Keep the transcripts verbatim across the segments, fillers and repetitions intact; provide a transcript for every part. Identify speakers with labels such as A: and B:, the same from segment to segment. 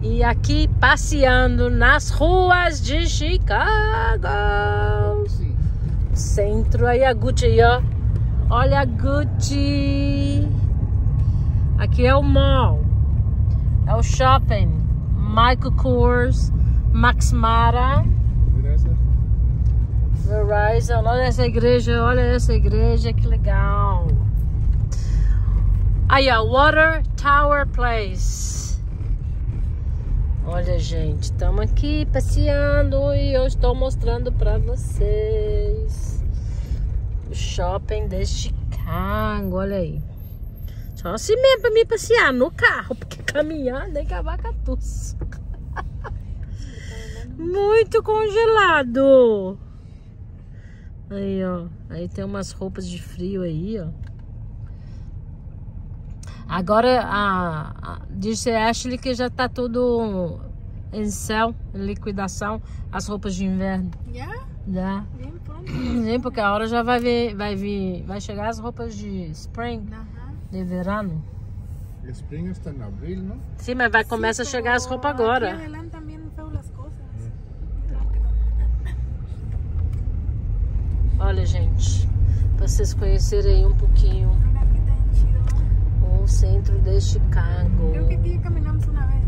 A: E aqui passeando nas ruas de Chicago. Centro, aí a Gucci aí, ó. Olha a Gucci. Aqui é o mall. É o shopping. Michael Kors, Max Mara. Verizon. Olha essa igreja, olha essa igreja, que legal. Aí, ó, Water Tower Place. Olha, gente, estamos aqui passeando e eu estou mostrando para vocês o shopping de Chicago. Olha aí. Só assim mesmo para mim passear no carro, porque caminhar nem cavaca tussa. Muito congelado. Aí, ó. Aí tem umas roupas de frio aí, ó. Agora, a, a, disse a Ashley que já tá tudo em céu, em liquidação, as roupas de inverno.
B: Já?
A: Já.
B: Bem pronto.
A: Sim, porque a hora já vai vir, vai vir, vai chegar as roupas de spring,
B: Ajá.
A: de verano.
C: Spring está em abril, não?
A: Sim, mas vai começar
B: Sí,
A: a chegar as roupas
B: pero
A: agora.
B: aquí adelante también veo las cosas.
A: Olha, gente, pra vocês conhecerem aí um pouquinho
B: Mira, aquí está bien chido.
A: o centro de Chicago.
B: Creo que aquí ya caminamos una vez.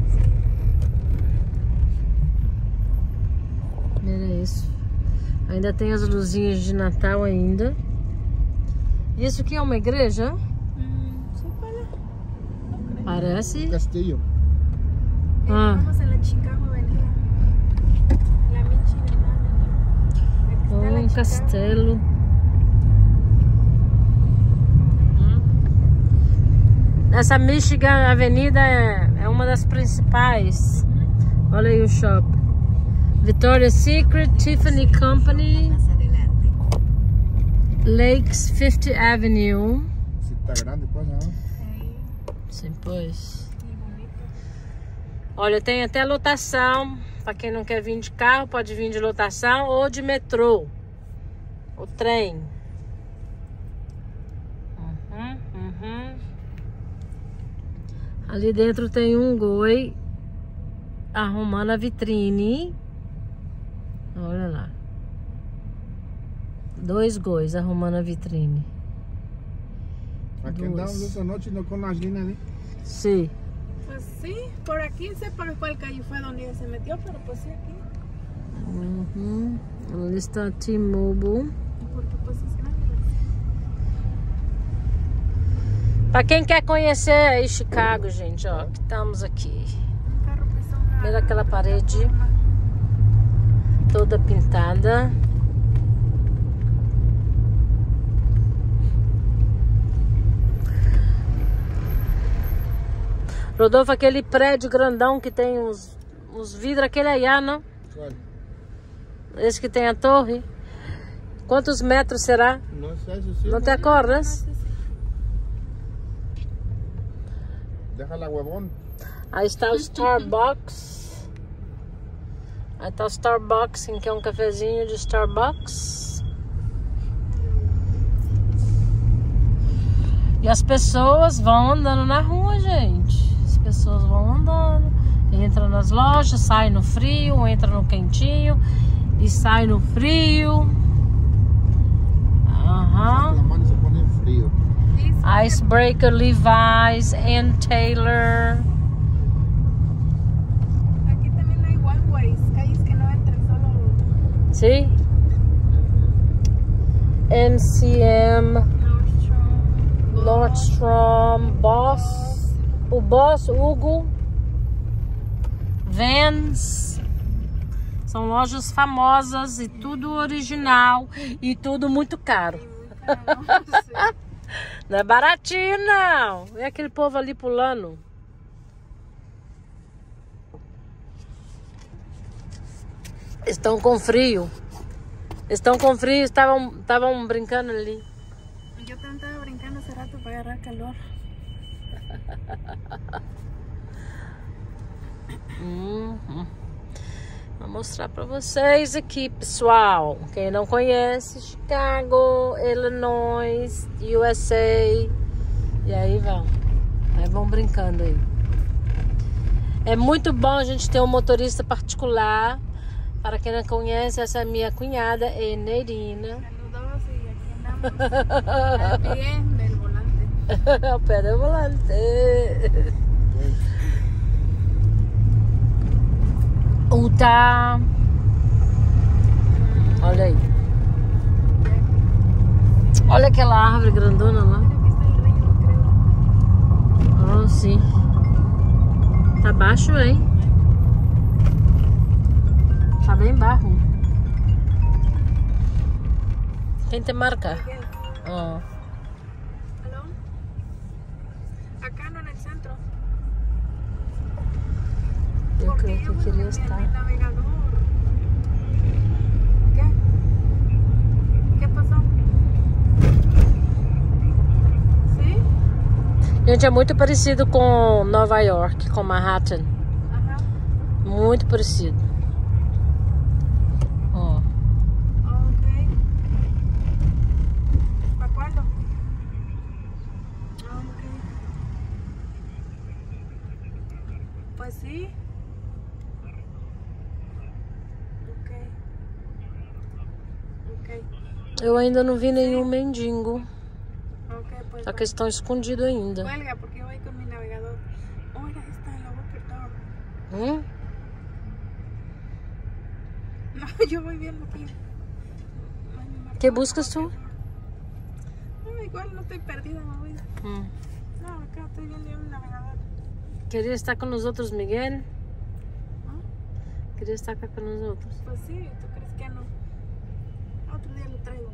A: Mira isso. Ainda tem as luzinhas de Natal ainda. E isso aqui é uma igreja?
B: Mm, sí, ¿cuál?
A: Parece.
C: Castillo.
B: Eh,
A: Ah.
B: Vamos a la Chicago Avenida. La Michigan Avenue. Aquí está la
A: Um
B: Chicago.
A: castelo. Essa Michigan Avenida é, é uma das principais. Olha aí o shopping. Victoria's Secret, Tiffany Company, Lakes fiftieth Avenue.
C: Si está grande, pues, ¿no?
B: Ahí,
A: Sim, pois.
B: y bonito.
A: Olha, tem até lotação. Para quem não quer vir de carro, pode vir de lotação ou de metrô. O trem. Uhum, uhum. Ali dentro tem um goi arrumando a vitrine. Olha lá. Dois gois arrumando a vitrine.
C: Aquí
A: Duas.
C: andamos esa noche no con las líneas, ¿eh?
A: Sim.
B: Pues sí, por aquí sé por cuál calle fue donde ella se metió, pero pues sí aquí.
A: Uhum. Ali está T-Mobile.
B: Porque pues es grande.
A: Para quem quer conhecer aí Chicago, gente, ó, que estamos aqui.
B: Un carro pesó una...
A: Mira aquela parede toda pintada. Rodolfo, aquele prédio grandão que tem os, os vidros, aquele aí, ah, não?
C: ¿Cuál?
A: Esse que tem a torre. Quantos metros será?
C: No sé, eso sí.
A: Não te acordas?
C: Déjala, huevón.
A: Aí está o Starbucks. Aí está o Starbucks, que é um cafezinho de Starbucks. E as pessoas vão andando na rua, gente. As pessoas vão andando. Entra nas lojas, sai no frio, entra no quentinho e sai no frio. Aham.
C: La mano se pone frío.
A: Icebreaker, Levi's, Ann Taylor.
B: Aquí también hay one-ways, calles que no entran, solo
A: Sí. M C M,
B: Nordstrom,
A: Nordstrom, Boss, o Boss, Hugo, Vans. São lojas famosas e tudo original e tudo muito caro. Não é baratinho, não. E aquele povo ali pulando. Estão com frio. Estão com frio, estavam, estavam brincando ali.
B: Yo también estaba brincando hace rato para agarrar calor.
A: Uhum. Vou mostrar pra vocês aqui, pessoal. Quem não conhece, Chicago, Illinois, U S A. E aí vão. Aí vão brincando aí. É muito bom a gente ter um motorista particular. Para quem não conhece, essa é minha cunhada, Enerina.
B: Saludos y aquí andamos al pie del volante.
A: Ao pé do volante. Uta. Olha aí. Olha aquela árvore grandona lá.
B: Aquí está el río, creo.
A: Oh, sim. Tá baixo, hein? Tá bem barro. Quem te marca? Oh.
B: ¿Aló? Acá no en el centro.
A: Eu
B: Porque
A: creio que eu
B: yo
A: queria
B: en
A: estar.
B: mi navegador. ¿Qué? ¿Qué pasó? ¿Sí?
A: Gente, é muito parecido com Nova York, com Manhattan.
B: Ajá.
A: Muito parecido. Ó.
B: Ok. ¿Para cuándo? Ah, ok. Pues sí. Ok. Ok.
A: Eu ainda não vi nenhum mendigo.
B: Ok, pues.
A: Só que eles estão escondidos ainda.
B: Cuelga porque yo voy con mi navegador. Oh, mira, ahí está el lobo perdón.
A: Hum?
B: No, yo voy viendo aquí. Ay, me marcó
A: Que
B: el
A: buscas
B: lobo
A: tú?
B: perdón. No, igual no estoy perdida, mamá.
A: Hum.
B: No, acá estoy viendo yo mi navegador.
A: Queria estar com os outros, Miguel?
B: ¿Ah?
A: Queria estar cá com os outros.
B: Pues sí, ¿tú crees que no? Otro día lo traigo.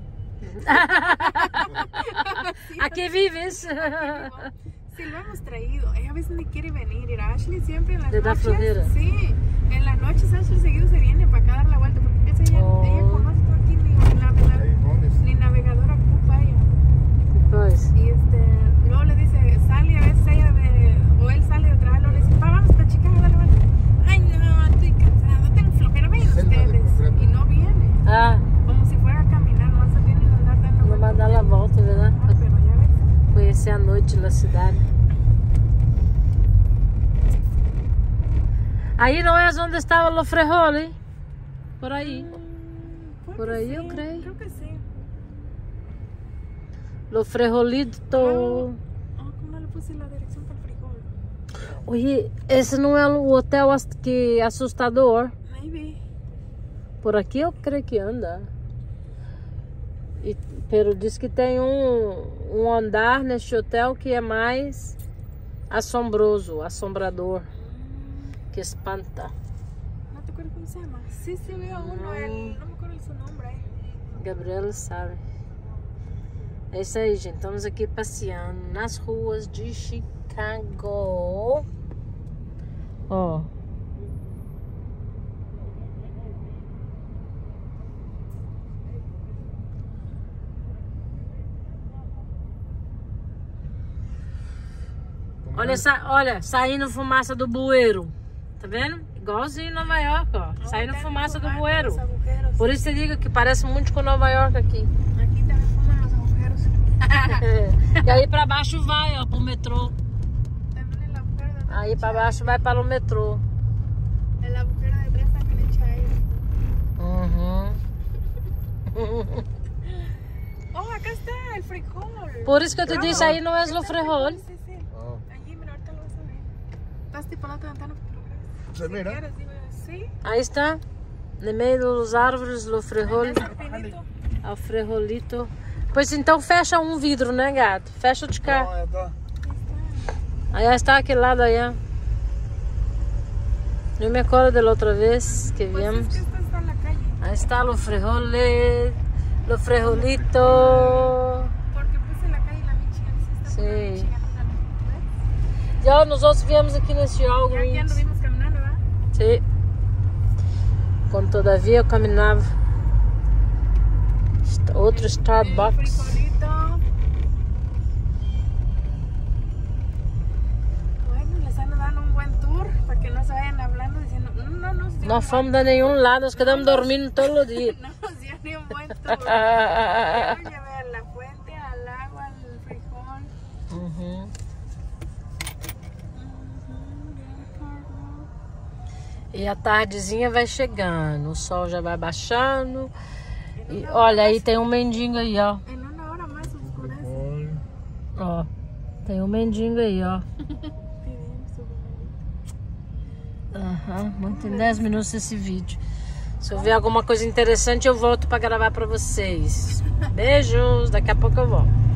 A: Aqui vives?
B: Sí, lo hemos traído. Ella a veces ni quiere venir. Ir a Ashley siempre en las
A: ¿Le da
B: noches.
A: flojera?
B: Sí, en las noches Ashley seguido se viene para acá dar la vuelta. Porque esa ella,
A: Oh.
B: ella conoce todo aquí, ni navegador,
C: Callejones.
B: ni navegador ocupa ella.
A: Pois.
B: Y este, luego le dice, sale a veces ella de, o él sale de trabajar, luego le dice, pa, vamos para Chicago, dale, vuelta. Ay, no, estoy cansado, tengo flojera, vayan
C: Selva de
B: ustedes.
C: concreto.
B: Y no viene.
A: Ah,
B: Como si fuera a caminar, no se viene a andar dando
A: não vai dar a volta, né?
B: Ah, pero ya ves.
A: Conhecer a noite na cidade. Aí não é onde estava o Frejoli? Por aí.
B: Creo
A: Por
B: que
A: ahí
B: sí,
A: yo creo.
B: Creo que sí.
A: O Frejolito.
B: Oh, ¿cómo no le puse la dirección para el frijol?
A: Oye, esse não é o hotel ass- que assustador?
B: Maybe.
A: Por aqui eu creio que anda. E, pero diz que tem um, um andar neste hotel que é mais assombroso, assombrador, que espanta.
B: No te acuerdas cómo se llama. Sí, sí, veo uno, el, no me acuerdo su nombre.
A: Gabriela sabe. É isso aí, gente. Estamos aqui passeando nas ruas de Chicago. Ó. Olha, sa olha, saindo fumaça do bueiro. Tá vendo? Igualzinho em Nova York, ó. Saindo
B: Ahí
A: fumaça do
B: también
A: bueiro.
B: fuman los agujeros.
A: Por isso eu digo que parece muito com Nova York aqui.
B: Aquí también fuman los agujeros.
A: É. E aí pra baixo vai, ó, pro metrô.
B: También el agujero de atrás.
A: Aí pra baixo vai para o metrô.
B: El agujero de atrás también echa aire.
A: Uhum.
B: Oh, acá está el frijol.
A: Por isso que eu te disse, aí não é o frejol.
B: Sí, sí.
C: Oh.
B: Allí, mira, ahorita lo vas a ver. Pásate por la otra ventana.
C: ¿Se
B: Si
C: mira?
B: quieres, dime. Sí.
A: Aí está, no meio dos árvores, o frejol.
B: Ese pinito.
A: É o frejolito. Pois então fecha um vidro, né, gato? Fecha de
C: No,
A: cá.
C: ya está.
A: Aí está aquele lado aí. Eu me acordo da outra vez que
B: Pues es
A: viemos.
B: que esta está en la calle.
A: Aí está o frejole, o frejolito.
B: Porque puse la calle la Michigan. Sí, está por la
A: Sí.
B: Michigan. ¿Ves?
A: Já nós outros viemos aqui nesse
B: Ya aquí
A: Walgreens.
B: anduvimos caminando, ¿verdad?
A: Sim. Quando todavia eu caminhava. Outro
B: El
A: Starbucks.
B: frijolito. Bueno, les han dado un buen tour para que no se vayan hablando diciendo, no, no, no. dio
A: Não
B: un
A: fomos de nenhum lado, nós quedamos dormindo todo dia.
B: buen- No nos dio ni un buen tour. Yo llevé a la fuente, al agua, al frijol.
A: Uhum.
B: Ujú, bien, cargo.
A: E a tardezinha vai chegando, o sol já vai baixando. E olha, aí tem um mendigo aí, ó.
B: En una hora más oscurece.
C: Olha.
A: Ó, tem um mendigo aí, ó.
B: Pidiendo su comidita.
A: Aham, muito em dez minutos esse vídeo. Se eu ver alguma coisa interessante, eu volto pra gravar pra vocês. Beijos, daqui a pouco eu volto.